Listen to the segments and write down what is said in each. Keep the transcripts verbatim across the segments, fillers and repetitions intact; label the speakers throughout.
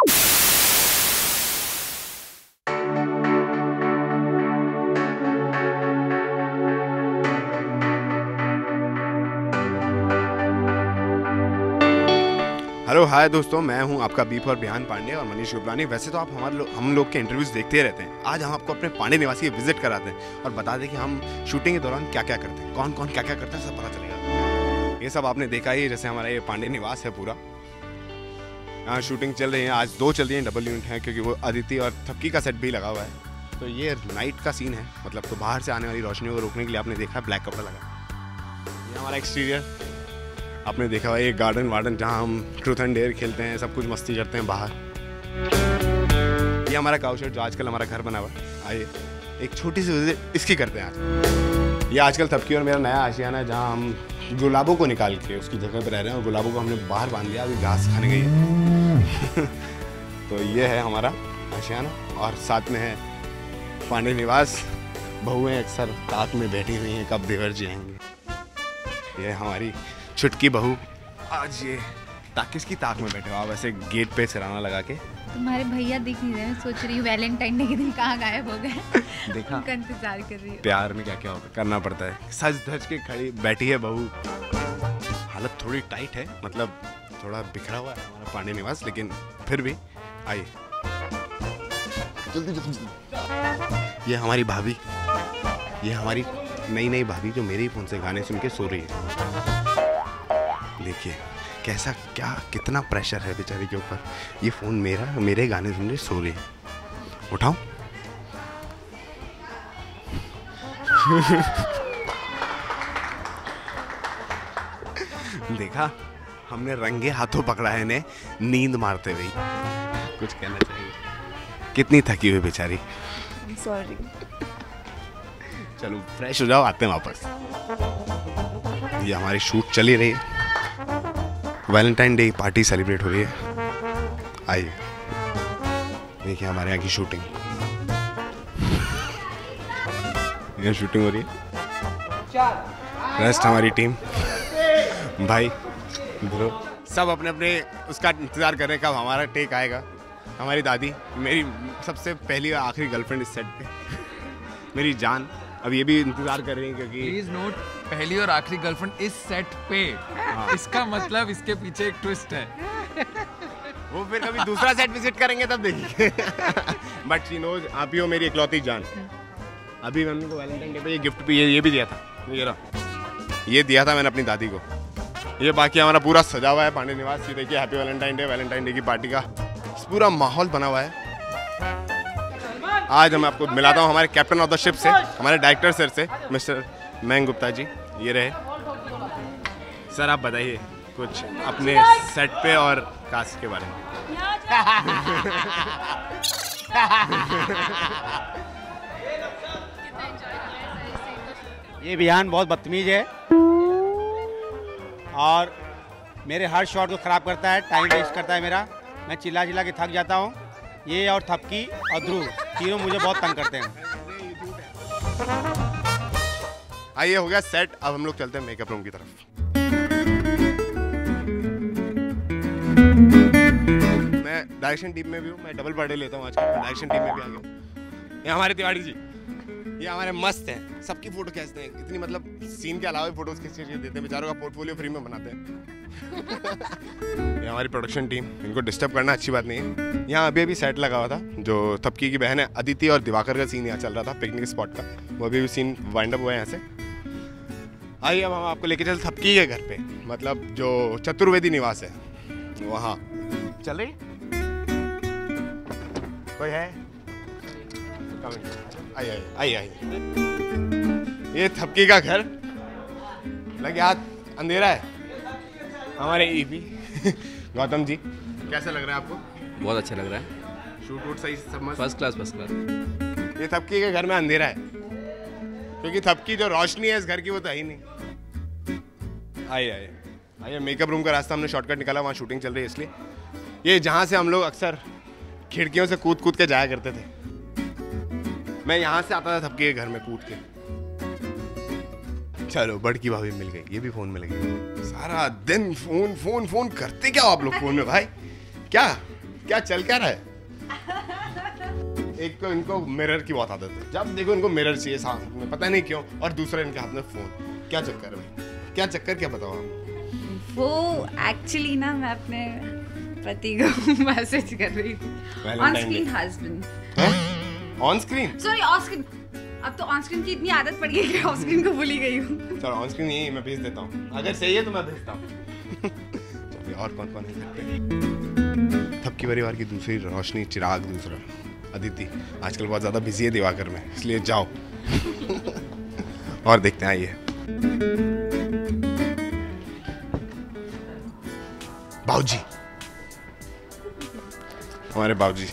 Speaker 1: Hello hi दोस्तों, मैं हूं आपका बीप और बिहान पांडे और मनीष गुरबानी। वैसे तो आप हमारे लो, हम लोग के इंटरव्यूज देखते रहते हैं। आज हम आपको अपने पांडे निवास की विजिट कराते हैं और बता दें कि हम शूटिंग के दौरान क्या क्या करते हैं, कौन कौन क्या क्या करता है, सब पता चलेगा। ये सब आपने देखा ही, जैसे हमारा ये पांडे निवास है पूरा। यहाँ शूटिंग चल रही है, आज दो चल रही है, डबल यूनिट है क्योंकि वो अदिति और थपकी का सेट भी लगा हुआ है। तो ये नाइट का सीन है, मतलब तो बाहर से आने वाली रोशनी को रोकने के लिए आपने देखा ब्लैक कपड़ा लगा। ये हमारा एक्सटीरियर आपने देखा हुआ, ये गार्डन वार्डन जहाँ हम ट्रूथ एंड डेयर खेलते हैं, सब कुछ मस्ती करते हैं बाहर। ये हमारा काउ शेड जो आजकल हमारा घर बना हुआ है। आइए एक छोटी सी विजिट इसकी करते हैं आज। ये आजकल थपकी और मेरा नया आशियाना है, जहाँ हम गुलाबों को निकाल के उसकी जगह पर रह रहे हैं और गुलाबों को हमने बाहर बांध दिया, अभी घास खाने गई है। तो ये है हमारा आशियाना और साथ में है पांडे निवास। बहुएं अक्सर ताक में बैठी हुई हैं, कब देवर जी आएंगे। ये हमारी छुटकी बहू, आज ये ताक किसकी ताक में बैठे हो आप, ऐसे गेट पे सिराना लगा के।
Speaker 2: तुम्हारे भैया दिख नहीं रहे, मैं सोच रही हूँ वैलेंटाइन डे के दिन कहाँ गायब हो गए।
Speaker 1: देखा,
Speaker 2: उनका इंतजार कर रही हूँ।
Speaker 1: प्यार में क्या क्या करना पड़ता है। सज धज के खड़ी बैठी है बहू। हालत थोड़ी टाइट है, मतलब थोड़ा बिखरा हुआ है हमारा पांडे निवास, लेकिन फिर भी आइए जल्दी जल्दी। ये हमारी भाभी, ये हमारी नई नई भाभी जो मेरे ही फोन से गाने सुन के सो रही है। देखिए कैसा, क्या कितना प्रेशर है बेचारी के ऊपर। ये फ़ोन मेरा, मेरे गाने सुन के सो रही है। उठाओ। देखा, हमने रंगे हाथों पकड़ा है इन्हें नींद मारते हुए। कुछ कहना चाहिए? कितनी थकी हुई बेचारी।
Speaker 2: सॉरी।
Speaker 1: चलो फ्रेश हो जाओ, आते हैं वापस। ये हमारी शूट चली रही है, वैलेंटाइन डे पार्टी सेलिब्रेट हो रही है। आइए देखिए हमारे यहाँ की शूटिंग। ये शूटिंग हो रही है। रेस्ट हमारी टीम भाई ब्रो सब अपने अपने उसका इंतजार कर रहे हैं कब हमारा टेक आएगा। हमारी दादी, मेरी सबसे पहली और आखिरी गर्लफ्रेंड इस सेट पे, मेरी जान, अब ये भी इंतजार कर रही है क्योंकि
Speaker 3: प्लीज नोट, पहली और आखिरी गर्लफ्रेंड इस सेट पे। हाँ। इसका मतलब इसके पीछे एक ट्विस्ट है।
Speaker 1: वो फिर कभी दूसरा सेट विजिट करेंगे तब देखिए। बट शी नोज, आप ही हो मेरी इकलौती जान। अभी मम्मी को वैलेंटाइन डे पे ये गिफ्ट भी, ये, ये भी दिया था, ये रहा, ये दिया था मैंने अपनी दादी को। ये बाकी हमारा पूरा सजा हुआ है पांडे निवास। ये देखिए happy Valentine Day, Valentine Day की पार्टी का पूरा माहौल बना हुआ है। आज मैं आपको मिलाता हूँ हमारे कैप्टन ऑफ द शिप से, हमारे डायरेक्टर सर से, मिस्टर मयंक गुप्ता जी। ये रहे सर, आप बताइए कुछ अपने सेट पे और कास्ट के बारे में।
Speaker 4: ये बिहान बहुत बदतमीज है और मेरे हर शॉट को खराब करता है, टाइम वेस्ट करता है मेरा। मैं चिल्ला चिल्ला के थक जाता हूँ। ये और थपकी और ध्रुव तीनों मुझे बहुत तंग करते हैं।
Speaker 1: आइए हो गया सेट, अब हम लोग चलते हैं मेकअप रूम की तरफ। मैं डायरेक्शन टीम में भी हूँ, मैं डबल बर्थडे लेता हूँ आजकल, डायरेक्शन टीम में भी आ गया। ये हमारे तिवारी जी, ये हमारे मस्त हैं, सबकी फोटो खींचते हैं, इतनी मतलब सीन के अलावा भी फोटोज खींच के देते हैं, बेचारों का पोर्टफोलियो फ्री में बनाते हैं। ये हमारी प्रोडक्शन टीम, इनको डिस्टर्ब करना अच्छी बात नहीं है। यहाँ अभी अभी सेट लगा हुआ था, जो थपकी की बहन है अदिति और दिवाकर का सीन यहाँ चल रहा था पिकनिक स्पॉट का, वो अभी भी सीन वाइंड अप हुआ है यहाँ से। आइए अब हम आपको लेके चल थपकी के घर पे, मतलब जो चतुर्वेदी निवास है वहाँ। चल रही कोई है? आइए आइए आइए। ये थपकी का घर, लगे हाथ अंधेरा है। हमारे ईपी गौतम जी, कैसा लग रहा है आपको?
Speaker 5: बहुत अच्छा लग रहा है।
Speaker 1: शूट वूट सही सब मस्त?
Speaker 5: First class first class.
Speaker 1: ये थपकी के घर में अंधेरा है क्योंकि थपकी जो रोशनी है इस घर की वो तो है ही नहीं। आइए आइए आइए, मेकअप रूम का रास्ता हमने शॉर्टकट निकाला, वहाँ शूटिंग चल रही है इसलिए। ये जहाँ से हम लोग अक्सर खिड़कियों से कूद कूद के जाया करते थे। मैं यहाँ से आता था थपकी के घर में कूद के। चलो बड़की भाभी मिल गई, ये भी फोन मिल गई। सारा दिन फोन फोन फोन करते क्या हो आप लोग फोन में भाई? क्या क्या चल क्या रहा है? एक तो इनको मिरर की बहुत आदत है, जब देखो इनको मिरर चाहिए साथ में, पता नहीं क्यों, और दूसरा इनके हाथ में फोन। क्या चक्कर है भाई, क्या चक्कर, क्या बताओ हम?
Speaker 6: वो एक्चुअली ना मैं अपने पति को मैसेज कर रही थी, on screen husband,
Speaker 1: on screen,
Speaker 6: sorry on screen. अब तो ऑन स्क्रीन की इतनी आदत पड़ गई कि ऑन स्क्रीन को भूल ही गई हूँ।
Speaker 1: चलो ऑन स्क्रीन यही मैं भेज देता हूँ, अगर सही है तो मैं भेजता हूँ। चलिए और कौन कौन है? थपकी परिवार की दूसरी रोशनी, चिराग दूसरा, अदिति आजकल बहुत ज़्यादा बिजी है दिवाकर में, इसलिए जाओ। और देखते हैं, आइए। बाबूजी, हमारे बाबूजी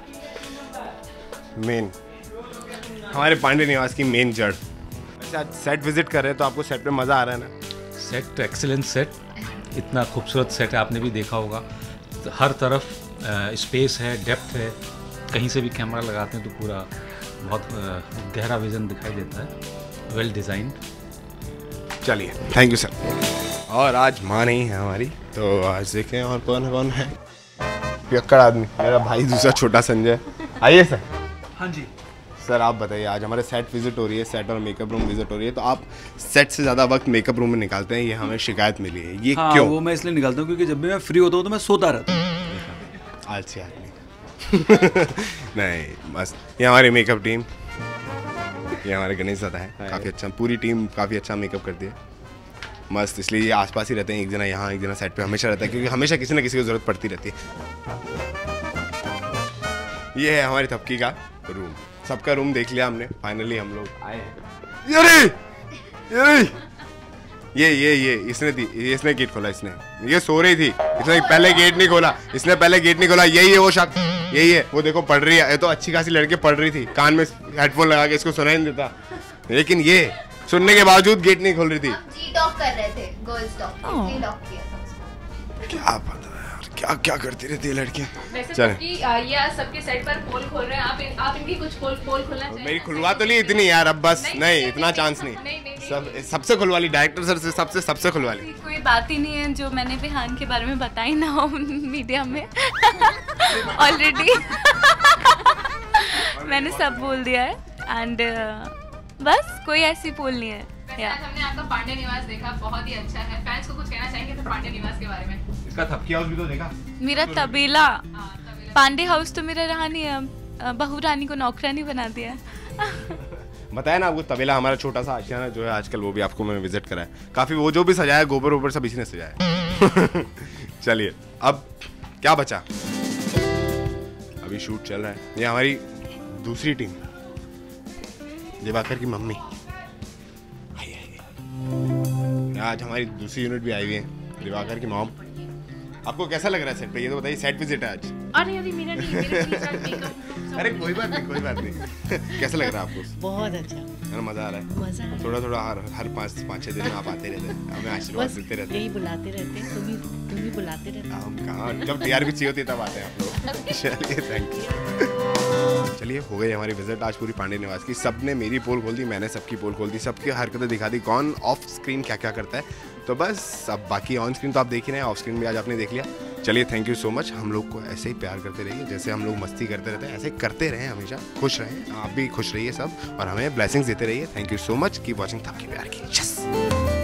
Speaker 1: मेन, हमारे पांडे निवास की मेन जड़। अच्छा, आज सेट विजिट कर रहे हैं तो आपको सेट पे मज़ा आ रहा है ना?
Speaker 5: सेट एक्सीलेंट सेट, इतना खूबसूरत सेट है, आपने भी देखा होगा। हर तरफ स्पेस है, डेप्थ है, कहीं से भी कैमरा लगाते हैं तो पूरा बहुत आ, गहरा विजन दिखाई देता है, वेल डिज़ाइंड।
Speaker 1: चलिए, थैंक यू सर। और आज माँ नहीं है हमारी, तो आज देखें और कौन कौन है। पियक्कड़ आदमी मेरा भाई, दूसरा छोटा संजय। आइए सर।
Speaker 7: हाँ जी
Speaker 1: सर, आप बताइए, आज हमारे सेट विजिट हो रही है, सेट और मेकअप रूम विजिट हो रही है, तो आप सेट से ज़्यादा वक्त मेकअप रूम में निकालते हैं, ये हमें शिकायत मिली है, ये
Speaker 7: हाँ,
Speaker 1: क्यों?
Speaker 7: वो मैं इसलिए निकालता हूँ क्योंकि जब भी मैं फ्री होता हूँ तो मैं सोता रहता हूँ।
Speaker 1: आलसी आदमी। नहीं, बस ये हमारी मेकअप टीम, ये हमारे गणेश दादा है, काफ़ी अच्छा, पूरी टीम काफ़ी अच्छा मेकअप करती है, मस्त। इसलिए ये आसपास ही रहते हैं, एक जना यहाँ एक जना सेट पे हमेशा रहता है, क्योंकि हमेशा किसी ना किसी को ज़रूरत पड़ती रहती है। ये है हमारी थपकी का रूम, सबका रूम देख लिया हमने, फाइनली हम लोग आए हैं। ये ये ये ये ये इसने दी, ये इसने गेट खोला, इसने, ये सो रही थी, इसने पहले गेट नहीं खोला, इसने पहले गेट नहीं खोला। यही है वो शख्स, यही है वो, देखो पढ़ रही है, ये तो अच्छी खासी लड़के पढ़ रही थी, कान में हेडफोन लगा के, इसको सुनाई नहीं देता, लेकिन ये सुनने के बावजूद गेट नहीं खोल रही थी।
Speaker 2: हम जी टॉक कर रहे थे, गर्ल्स टॉक, इसलिए लॉक किया था उसको।
Speaker 1: क्या पता है यार, क्या क्या करती रहती है लड़कियां।
Speaker 8: वैसे
Speaker 1: चल,
Speaker 8: सबकी ये आज सबके सेट पर पोल खोल रहे हैं, आप इन, आप इनकी कुछ पोल पोल खोलना चाहिए।
Speaker 1: मेरी खुलवा तो नहीं इतनी यार, अब बस नहीं, नहीं इतना चांस नहीं,
Speaker 8: नहीं, नहीं, नहीं,
Speaker 1: सब सबसे खुलवा ली, डायरेक्टर सर से सबसे सबसे खुलवा ली।
Speaker 9: कोई बात ही नहीं है जो मैंने विहान के बारे में बताई ना हो मीडिया में। ऑलरेडी मैंने सब बोल दिया है, एंड बस कोई ऐसी पोल नहीं है।
Speaker 8: वैसे आज हमने आपका पांडे निवास देखा, बहुत ही अच्छा है। फैंस को कुछ कहना चाहेंगे तो पांडे निवास के बारे में?
Speaker 1: इसका थपकी हाउस भी तो देखा।
Speaker 9: मेरा तबेला, पांडे हाउस तो मेरा रहा नहीं है, बहू रानी को नौकरानी बना दिया है।
Speaker 1: बताया ना आपको, तबेला हमारा छोटा सा आशियाना जो है आजकल, वो भी आपको मैंने विजिट करा है, काफी वो जो भी सजाया, गोबर वोबर सब इसी ने सजाया। चलिए, अब क्या बचा, अभी शूट चल रहा है। ये हमारी दूसरी टीम, दिवाकर की मम्मी, आज हमारी दूसरी यूनिट भी आई हुई है, दिवाकर की मॉम। आपको कैसा लग रहा है सेट पे, ये तो बताइए, सेट विजिट है आज।
Speaker 8: अरे अरे मेरा नहीं, मेरा नहीं सर, मेकअप।
Speaker 1: अरे कोई बात नहीं, कोई बात नहीं। कैसा लग रहा है आपको?
Speaker 10: बहुत अच्छा,
Speaker 1: है ना, मजा आ रहा है?
Speaker 10: मजा आ रहा है।
Speaker 1: थोड़ा थोड़ा हर हर पाँच पाँच छः दिन में आप आते रहते हैं, हमें आशीर्वाद
Speaker 10: बस
Speaker 1: देते रहते हैं।
Speaker 10: यही बुलाते रहते हैं, तुम ही तुम ही बुलाते रहते हो।
Speaker 1: हम कहाँ, जब टीआरपी चाहिए होती है तब आते हैं आप लोग। चलिए, थैंक यू। चलिए, हो गई हमारी विजिट आज पूरी पांडे निवास की। सबने मेरी पोल खोल दी, मैंने सबकी पोल खोल दी, सबकी हरकतें दिखा दी, कौन ऑफ स्क्रीन क्या क्या करता है। तो बस अब बाकी ऑन स्क्रीन तो आप देख ही रहे हैं, ऑफ स्क्रीन भी आज आपने देख लिया। चलिए, थैंक यू सो मच। हम लोग को ऐसे ही प्यार करते रहिए, जैसे हम लोग मस्ती करते रहते हैं ऐसे करते रहें, हमेशा खुश रहें, आप भी खुश रहिए सब, और हमें ब्लेसिंग्स देते रहिए। Thank you so much, keep watching Thapki Pyar Ki. Yes.